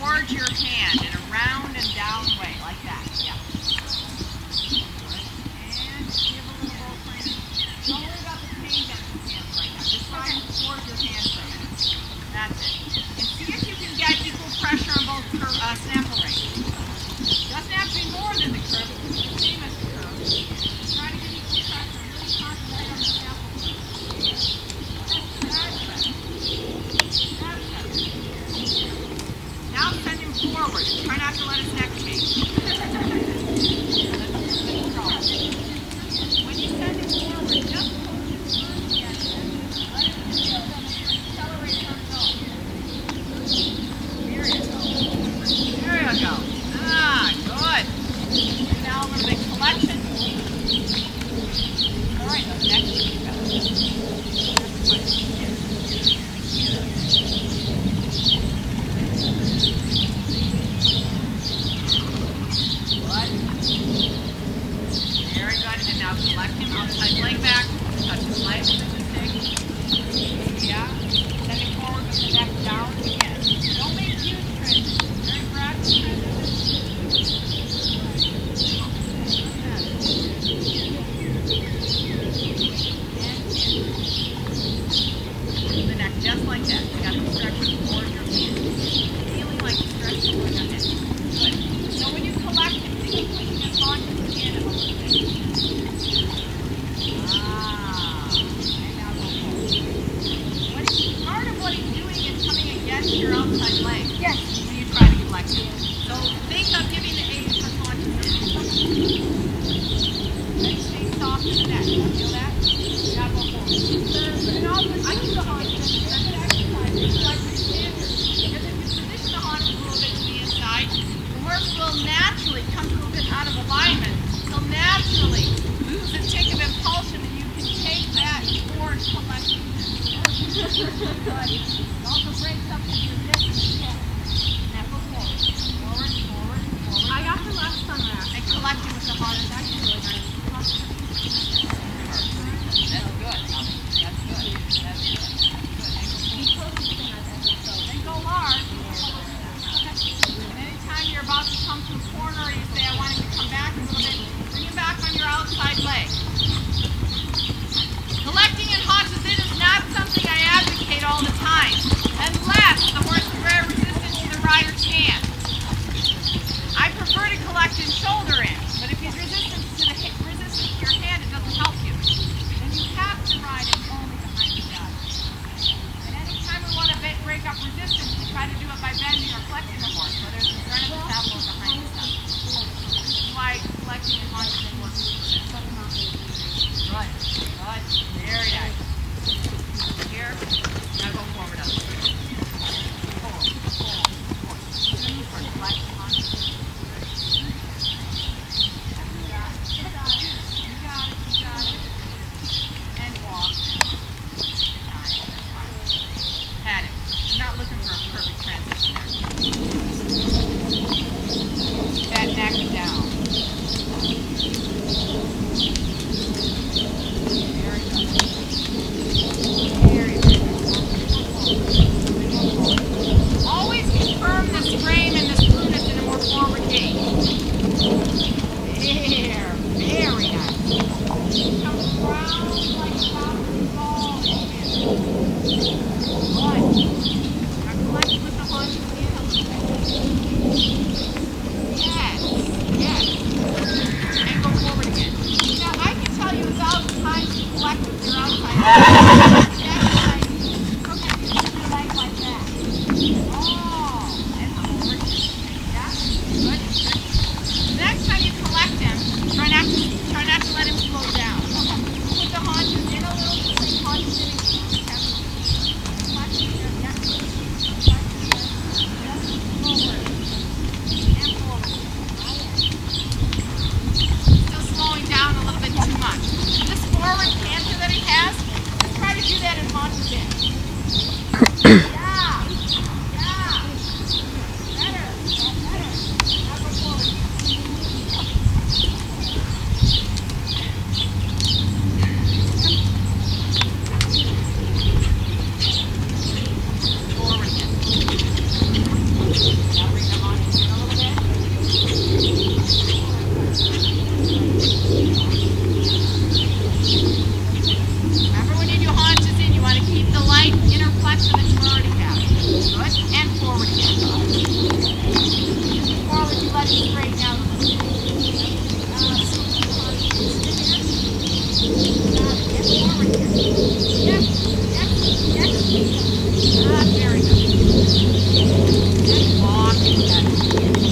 towards your hand in a round and down way, like that. Yeah. And give a little roll training. Don't worry about the pain down your hands right now. Just try to towards your hands for a minute. That's it. And see if you can get equal pressure on both sample rings. Doesn't have to be more than the curve. It can be the same as the curve. Try to get equal pressure. Really concentrate on the sample ring. Now send him forward. Try not to let his neck change. When you send him forward, just hold his arms together. Let him feel them as you accelerate your nose. There you go. There you go. Ah, good. Now a little bit collection. All right, now next you go. Very good. And now collect him outside leg back. Touch his legs with the stick. Yeah. Send him forward with the neck down again. Don't make huge transitions. Very gradual transitions. The neck just like that. You got to stretch it towards your hand. Feeling like you're stretching towards your head. Good. So when you collect him, think of pushing his arm to the hand a little bit. And now go forward. Part of what he's doing is coming against your outside leg. Yes. When you try to collect him. So think of giving the aid for consciousness. Then stay soft in the neck. You feel that? Now go forward. And also, I can do the haunches. That's an exercise. It's like your standard. Because if you position the haunches a little bit to the inside, the horse will naturally come a little bit out of alignment. He'll naturally lose a tick of impulsion, and you can take that towards collecting. Good. It also breaks up the resistance. Now go forward. Forward, forward, forward. I got the left sunrise. And collect him with the harness. That's really nice. That's good. That's good. That's good. Then go large. And anytime you're about to come to a corner, you say, I want him to come back a little bit, bring him back on your outside leg. Collecting in haunches in is not something I advocate all the time, unless the horse is very resistant to the rider's hand. I prefer to collect in shoulder in, but if he's resistant to your hand, it doesn't help you. Then you have to ride him only behind the saddle. And anytime we want to break up resistance, we try to do it by bending or flexing the horse, whether it's in front of the saddle or behind the saddle. This is why collecting in haunches works. Good. Good. Very nice. Here. Now go forward up. Forward. Forward. Forward. For collecting haunches. You got it. You got it. You got it. You got it. And walk. Had it. I'm not looking for a perfect transition there. That neck down. Very good. that.